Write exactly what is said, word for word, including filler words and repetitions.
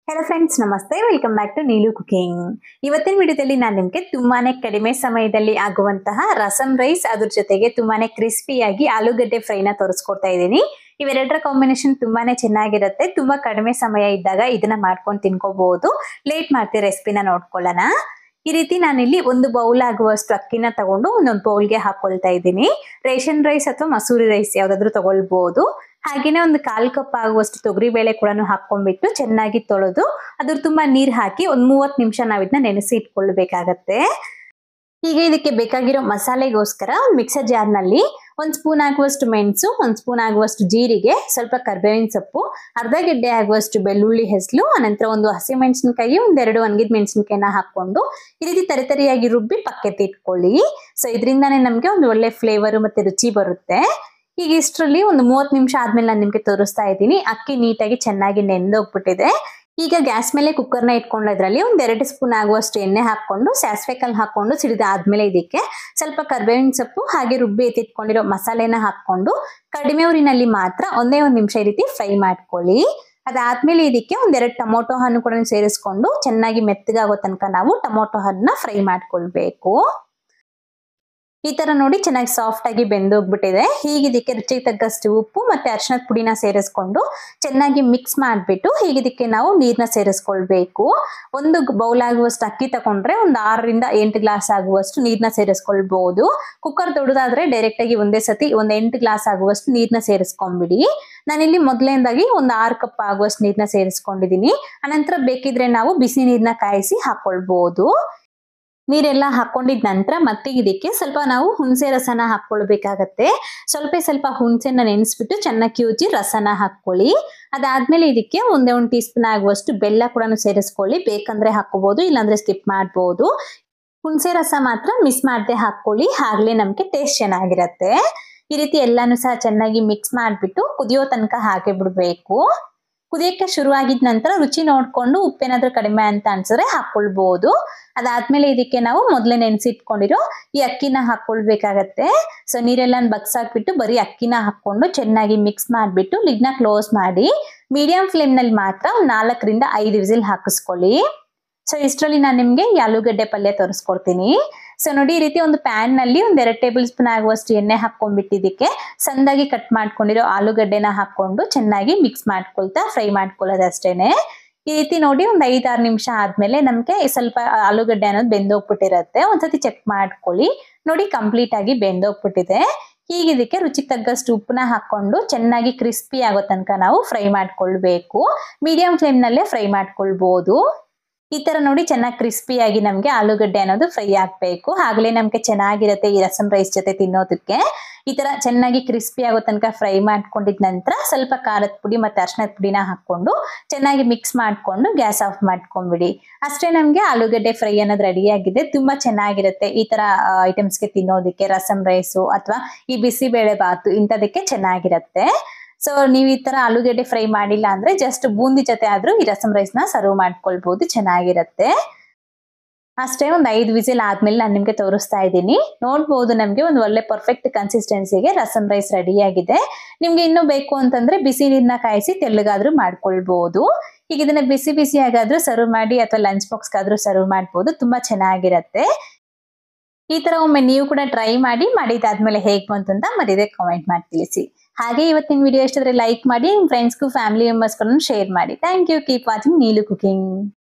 Hello friends नमस्ते welcome back to Neelu cooking. ಇವತ್ತಿನ ವಿಡಿಯೋದಲ್ಲಿ ನಾನು ನಿಮಗೆ ತುಂಬಾನೇ ಕಡಿಮೆ ಸಮಯದಲ್ಲಿ ಆಗುವಂತಹ ರಸಂ ರೈಸ್ ಅದರ ಜೊತೆಗೆ ತುಂಬಾನೇ ಕ್ರಿಸ್ಪಿಯಾಗಿ ಆಲೂಗಡ್ಡೆ ಫ್ರೈನ ತೋರಿಸ್ಕೊಡ್ತಾ ಇದ್ದೀನಿ। ಇವೆರಡರ ಕಾಂಬಿನೇಷನ್ ತುಂಬಾನೇ ಚೆನ್ನಾಗಿರುತ್ತೆ। ತುಂಬಾ ಕಡಿಮೆ ಸಮಯ ಇದ್ದಾಗ ಇದನ್ನ ಮಾಡ್ಕೊಂಡು ತಿನ್ಕೋಬಹುದು। ಲೇಟ್ ಮಾಡ್ತಿ ರೆಸಿಪಿನ ನೋಡ್ಕೊಳ್ಳೋಣ। ಈ ರೀತಿ ನಾನು ಇಲ್ಲಿ ಒಂದು ಬೌಲ್ ಆಗುವಷ್ಟು ಅಕ್ಕಿನ ತಗೊಂಡು ಒಂದೊಂದು ಬೌಲ್ಗೆ ಹಾಕೊಳ್ತಾ ಇದ್ದೀನಿ। ರೇಷನ್ ರೈಸ್ ಅಥವಾ ಮಸೂರಿ ರೈಸ್ ಯಾವ್ದಾದ್ರು ತಗೊಳ್ಬಹುದು। ಹಾಗೇನೇ ಒಂದು ಕಾಲ್ ಕಪ್ ಆಗುವಷ್ಟು ತೊಗರಿ ಬೇಳೆ ಕೂಡ ಹಾಕೊಂಡ್ಬಿಟ್ಟು ಚೆನ್ನಾಗಿ ತೊಳೆದು ಅದ್ರ ತುಂಬಾ ನೀರು ಹಾಕಿ ಒಂದು ಮೂವತ್ತು ನಿಮಿಷ ನಾವು ಇದನ್ನ ನೆನೆಸಿ ಇಟ್ಕೊಳ್ಬೇಕಾಗತ್ತೆ। ಹೀಗೆ ಇದಕ್ಕೆ ಬೇಕಾಗಿರೋ ಮಸಾಲೆಗೋಸ್ಕರ ಮಿಕ್ಸರ್ ಜಾರ್ ನಲ್ಲಿ ಒಂದ್ ಸ್ಪೂನ್ ಆಗುವಷ್ಟು ಮೆಣಸು, ಒಂದ್ ಸ್ಪೂನ್ ಆಗುವಷ್ಟು ಜೀರಿಗೆ, ಸ್ವಲ್ಪ ಕರ್ಬೇವಿನ ಸೊಪ್ಪು, ಅರ್ಧ ಗೆಡ್ಡೆ ಆಗುವಷ್ಟು ಬೆಳ್ಳುಳ್ಳಿ ಹೆಸಲು, ಅನಂತರ ಒಂದು ಹಸಿ ಮೆಣಸಿನಕಾಯಿ, ಒಂದೆರಡು ಒಣಗಿದ ಮೆಣಸಿನಕಾಯಿನ ಹಾಕೊಂಡು ಈ ರೀತಿ ತರಿತರಿಯಾಗಿ ರುಬ್ಬಿ ಪಕ್ಕಕ್ಕೆ ಇಟ್ಕೊಳ್ಳಿ। ಸೊ ಇದರಿಂದಾನೇ ನಮ್ಗೆ ಒಂದು ಒಳ್ಳೆ ಫ್ಲೇವರ್ ಮತ್ತೆ ರುಚಿ ಬರುತ್ತೆ। ಈಗ ಇಷ್ಟರಲ್ಲಿ ಒಂದು ಮೂವತ್ತು ನಿಮಿಷ ಆದ್ಮೇಲೆ ನಾನು ನಿಮ್ಗೆ ತೋರಿಸ್ತಾ ಇದ್ದೀನಿ। ಅಕ್ಕಿ ನೀಟಾಗಿ ಚೆನ್ನಾಗಿ ನೆಂದೋಗ್ಬಿಟ್ಟಿದೆ। ಈಗ ಗ್ಯಾಸ್ ಮೇಲೆ ಕುಕ್ಕರ್ನ ಇಟ್ಕೊಂಡ್ರಲ್ಲಿ ಒಂದ್ ಎರಡು ಸ್ಪೂನ್ ಆಗುವಷ್ಟು ಎಣ್ಣೆ ಹಾಕೊಂಡು ಸಾಸಿವೆ ಕಾಳು ಹಾಕೊಂಡು ಸಿಡಿದಾದ್ಮೇಲೆ ಇದಕ್ಕೆ ಸ್ವಲ್ಪ ಕರ್ಬೇವಿನ ಸೊಪ್ಪು ಹಾಗೆ ರುಬ್ಬಿ ಎತ್ತಿಟ್ಕೊಂಡಿರೋ ಮಸಾಲೆನ ಹಾಕೊಂಡು ಕಡಿಮೆ ಊರಿನಲ್ಲಿ ಮಾತ್ರ ಒಂದೇ ಒಂದು ನಿಮಿಷ ಈ ರೀತಿ ಫ್ರೈ ಮಾಡ್ಕೊಳ್ಳಿ। ಅದಾದ್ಮೇಲೆ ಇದಕ್ಕೆ ಒಂದೆರಡು ಟೊಮೊಟೊ ಹಣ್ಣು ಕೂಡ ಸೇರಿಸ್ಕೊಂಡು ಚೆನ್ನಾಗಿ ಮೆತ್ತಗಾಗೋ ತನಕ ನಾವು ಟೊಮೊಟೊ ಹಣ್ಣನ್ನ ಫ್ರೈ ಮಾಡ್ಕೊಳ್ಬೇಕು। ಈ ತರ ನೋಡಿ ಚೆನ್ನಾಗಿ ಸಾಫ್ಟ್ ಆಗಿ ಬೆಂದೋಗ್ಬಿಟ್ಟಿದೆ। ಹೀಗೆ ಇದಕ್ಕೆ ರುಚಿಗೆ ತಕ್ಕಷ್ಟು ಉಪ್ಪು ಮತ್ತೆ ಅರಿಶಿನದ ಪುಡಿನ ಸೇರಿಸ್ಕೊಂಡು ಚೆನ್ನಾಗಿ ಮಿಕ್ಸ್ ಮಾಡಿಬಿಟ್ಟು ಹೀಗೆ ಇದಕ್ಕೆ ನಾವು ನೀರನ್ನ ಸೇರಿಸ್ಕೊಳ್ಬೇಕು। ಒಂದು ಬೌಲ್ ಆಗುವಷ್ಟು ಅಕ್ಕಿ ತಗೊಂಡ್ರೆ ಒಂದು ಆರರಿಂದ ಎಂಟು ಗ್ಲಾಸ್ ಆಗುವಷ್ಟು ನೀರನ್ನ ಸೇರಿಸ್ಕೊಳ್ಬಹುದು। ಕುಕ್ಕರ್ ದೊಡ್ಡದಾದ್ರೆ ಡೈರೆಕ್ಟ್ ಆಗಿ ಒಂದೇ ಸತಿ ಒಂದ್ ಎಂಟು ಗ್ಲಾಸ್ ಆಗುವಷ್ಟು ನೀರನ್ನ ಸೇರಿಸ್ಕೊಂಡ್ಬಿಡಿ। ನಾನಿಲ್ಲಿ ಮೊದಲನೇದಾಗಿ ಒಂದು ಆರು ಕಪ್ ಆಗುವಷ್ಟು ನೀರನ್ನ ಸೇರಿಸ್ಕೊಂಡಿದ್ದೀನಿ। ಅನಂತರ ಬೇಕಿದ್ರೆ ನಾವು ಬಿಸಿ ನೀರನ್ನ ಕಾಯಿಸಿ ಹಾಕೊಳ್ಬಹುದು। ನೀರೆಲ್ಲ ಹಾಕೊಂಡಿದ ನಂತರ ಮತ್ತೆ ಇದಕ್ಕೆ ಸ್ವಲ್ಪ ನಾವು ಹುಣಸೆ ರಸನ ಹಾಕೊಳ್ಬೇಕಾಗತ್ತೆ। ಸ್ವಲ್ಪ ಸ್ವಲ್ಪ ಹುಣಸೆನ ನೆನೆಸ್ಬಿಟ್ಟು ಚೆನ್ನಾಗಿ ಕಿವುಚಿ ರಸನ ಹಾಕೊಳ್ಳಿ। ಅದಾದ್ಮೇಲೆ ಇದಕ್ಕೆ ಒಂದೇ ಒಂದು ಟೀ ಸ್ಪೂನ್ ಆಗುವಷ್ಟು ಬೆಲ್ಲ ಕೂಡ ಸೇರಿಸ್ಕೊಳ್ಳಿ। ಬೇಕಂದ್ರೆ ಹಾಕೋಬಹುದು, ಇಲ್ಲಾಂದ್ರೆ ಸ್ಕಿಪ್ ಮಾಡಬಹುದು। ಹುಣಸೆ ರಸ ಮಾತ್ರ ಮಿಸ್ ಮಾಡದೆ ಹಾಕೊಳ್ಳಿ, ಆಗ್ಲೇ ನಮ್ಗೆ ಟೇಸ್ಟ್ ಚೆನ್ನಾಗಿರತ್ತೆ। ಈ ರೀತಿ ಎಲ್ಲಾನು ಸಹ ಚೆನ್ನಾಗಿ ಮಿಕ್ಸ್ ಮಾಡ್ಬಿಟ್ಟು ಕುದಿಯೋ ತನಕ ಹಾಕಿ ಬಿಡ್ಬೇಕು। ಕುದಿಯಕ್ಕೆ ಶುರು ಆಗಿದ ನಂತರ ರುಚಿ ನೋಡ್ಕೊಂಡು ಉಪ್ಪೇನಾದ್ರೂ ಕಡಿಮೆ ಅಂತ ಅನ್ಸಿದ್ರೆ ಹಾಕೊಳ್ಬಹುದು। ಅದಾದ್ಮೇಲೆ ಇದಕ್ಕೆ ನಾವು ಮೊದಲೇ ನೆನೆಸಿಟ್ಕೊಂಡಿರೋ ಈ ಅಕ್ಕಿನ ಹಾಕೊಳ್ಬೇಕಾಗತ್ತೆ। ಸೊ ನೀರೆಲ್ಲ ಬಗ್ಸಾಕ್ಬಿಟ್ಟು ಬರೀ ಅಕ್ಕಿನ ಹಾಕೊಂಡು ಚೆನ್ನಾಗಿ ಮಿಕ್ಸ್ ಮಾಡ್ಬಿಟ್ಟು ಲಿಡ್ನ ಕ್ಲೋಸ್ ಮಾಡಿ ಮೀಡಿಯಂ ಫ್ಲೇಮ್ ನಲ್ಲಿ ಮಾತ್ರ ನಾಲ್ಕರಿಂದ ಐದು ವಿಸಿಲ್ ಹಾಕಿಸ್ಕೊಳ್ಳಿ। ಸೊ ಇಷ್ಟರಲ್ಲಿ ನಾನು ನಿಮ್ಗೆ ಈ ಆಲೂಗಡ್ಡೆ ಪಲ್ಯ ತೋರಿಸ್ಕೊಡ್ತೀನಿ। ಸೊ ನೋಡಿ ಈ ರೀತಿ ಒಂದು ಪ್ಯಾನ್ ನಲ್ಲಿ ಒಂದ್ ಎರಡು ಟೇಬಲ್ ಸ್ಪೂನ್ ಆಗುವಷ್ಟು ಎಣ್ಣೆ ಹಾಕೊಂಡ್ಬಿಟ್ಟು ಇದಕ್ಕೆ ಸಣ್ಣದಾಗಿ ಕಟ್ ಮಾಡ್ಕೊಂಡಿರೋ ಆಲೂಗಡ್ಡೆನ ಹಾಕೊಂಡು ಚೆನ್ನಾಗಿ ಮಿಕ್ಸ್ ಮಾಡ್ಕೊಳ್ತಾ ಫ್ರೈ ಮಾಡ್ಕೊಳ್ಳೋದು ಅಷ್ಟೇನೆ। ಈ ರೀತಿ ನೋಡಿ ಒಂದ್ ಐದಾರು ನಿಮಿಷ ಆದ್ಮೇಲೆ ನಮ್ಗೆ ಸ್ವಲ್ಪ ಆಲೂಗಡ್ಡೆ ಅನ್ನೋದು ಬೆಂದೋಗ್ಬಿಟ್ಟಿರತ್ತೆ। ಒಂದ್ಸತಿ ಚೆಕ್ ಮಾಡ್ಕೊಳ್ಳಿ, ನೋಡಿ ಕಂಪ್ಲೀಟ್ ಆಗಿ ಬೆಂದೋಗ್ಬಿಟ್ಟಿದೆ। ಹೀಗೆ ಇದಕ್ಕೆ ರುಚಿಗೆ ತగ్గಷ್ಟು ಉಪ್ಪನ್ನ ಹಾಕೊಂಡು ಚೆನ್ನಾಗಿ ಕ್ರಿಸ್ಪಿ ಆಗೋ ತನಕ ನಾವು ಫ್ರೈ ಮಾಡ್ಕೊಳ್ಬೇಕು। ಮೀಡಿಯಂ ಫ್ಲೇಮ್ ನಲ್ಲೇ ಫ್ರೈ ಮಾಡ್ಕೊಳ್ಬಹುದು। ಈ ತರ ನೋಡಿ ಚೆನ್ನಾಗಿ ಕ್ರಿಸ್ಪಿಯಾಗಿ ನಮ್ಗೆ ಆಲೂಗಡ್ಡೆ ಅನ್ನೋದು ಫ್ರೈ ಆಗ್ಬೇಕು, ಆಗ್ಲೇ ನಮ್ಗೆ ಚೆನ್ನಾಗಿರುತ್ತೆ ಈ ರಸಂ ರೈಸ್ ಜೊತೆ ತಿನ್ನೋದಕ್ಕೆ। ಈ ತರ ಚೆನ್ನಾಗಿ ಕ್ರಿಸ್ಪಿ ಆಗೋ ತನಕ ಫ್ರೈ ಮಾಡ್ಕೊಂಡಿದ ನಂತರ ಸ್ವಲ್ಪ ಖಾರದ ಪುಡಿ ಮತ್ತೆ ಅರಿಶಿನದ ಪುಡಿನ ಹಾಕೊಂಡು ಚೆನ್ನಾಗಿ ಮಿಕ್ಸ್ ಮಾಡ್ಕೊಂಡು ಗ್ಯಾಸ್ ಆಫ್ ಮಾಡ್ಕೊಂಡ್ಬಿಡಿ। ಅಷ್ಟೇ ನಮ್ಗೆ ಆಲೂಗಡ್ಡೆ ಫ್ರೈ ಅನ್ನೋದು ರೆಡಿ ಆಗಿದೆ। ತುಂಬಾ ಚೆನ್ನಾಗಿರುತ್ತೆ ಈ ತರ ಐಟಮ್ಸ್ಗೆ ತಿನ್ನೋದಕ್ಕೆ, ರಸಂ ರೈಸು ಅಥವಾ ಈ ಬಿಸಿ ಬೇಳೆ ಬಾತು ಇಂಥದಕ್ಕೆ ಚೆನ್ನಾಗಿರುತ್ತೆ। ಸೊ ನೀವು ಈ ತರ ಆಲೂಗಡ್ಡೆ ಫ್ರೈ ಮಾಡಿಲ್ಲ ಅಂದ್ರೆ ಜಸ್ಟ್ ಬೂಂದಿ ಜೊತೆ ಆದ್ರೂ ಈ ರಸಂ ರೈಸ್ ನ ಸರ್ವ್ ಮಾಡ್ಕೊಳ್ಬಹುದು, ಚೆನ್ನಾಗಿರುತ್ತೆ। ಅಷ್ಟೇ ಒಂದ್ ಐದು ವಿಸಿಲ್ ಆದ್ಮೇಲೆ ನಾನು ನಿಮ್ಗೆ ತೋರಿಸ್ತಾ ಇದ್ದೀನಿ। ನೋಡ್ಬೋದು ನಮ್ಗೆ ಒಂದು ಒಳ್ಳೆ ಪರ್ಫೆಕ್ಟ್ ಕನ್ಸಿಸ್ಟೆನ್ಸಿಗೆ ರಸಂ ರೈಸ್ ರೆಡಿ ಆಗಿದೆ। ನಿಮ್ಗೆ ಇನ್ನೂ ಬೇಕು ಅಂತಂದ್ರೆ ಬಿಸಿ ನೀರನ್ನ ಕಾಯಿಸಿ ತೆಳ್ಳಗಾದ್ರೂ ಮಾಡ್ಕೊಳ್ಬಹುದು। ಈಗ ಇದನ್ನ ಬಿಸಿ ಬಿಸಿ ಆಗಾದ್ರೂ ಸರ್ವ್ ಮಾಡಿ ಅಥವಾ ಲಂಚ್ ಬಾಕ್ಸ್ ಗಾದ್ರೂ ಸರ್ವ್ ಮಾಡ್ಬೋದು, ತುಂಬಾ ಚೆನ್ನಾಗಿರತ್ತೆ। ಈ ತರ ಒಮ್ಮೆ ನೀವು ಕೂಡ ಟ್ರೈ ಮಾಡಿ, ಮಾಡಿದಾದ್ಮೇಲೆ ಹೇಗ್ ಬಂತು ಅಂತ ಮರೀದೆ ಕಾಮೆಂಟ್ ಮಾಡಿ ತಿಳಿಸಿ। ಹಾಗೆ ಇವತ್ತಿನ ವಿಡಿಯೋ ಇಷ್ಟಾದ್ರೆ ಲೈಕ್ ಮಾಡಿ, ನಿಮ್ ಫ್ರೆಂಡ್ಸ್ಗೂ ಫ್ಯಾಮಿಲಿ ಮೆಂಬರ್ಸ್ ಶೇರ್ ಮಾಡಿ। Thank you, keep watching Neelu cooking.